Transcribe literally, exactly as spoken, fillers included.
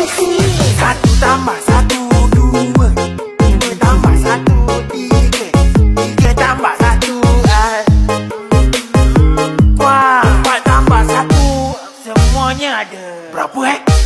Satu tambah satu dua, dua tambah satu tiga, tiga tambah satu ah. Wah, empat tambah satu semuanya ada. Berapa eh?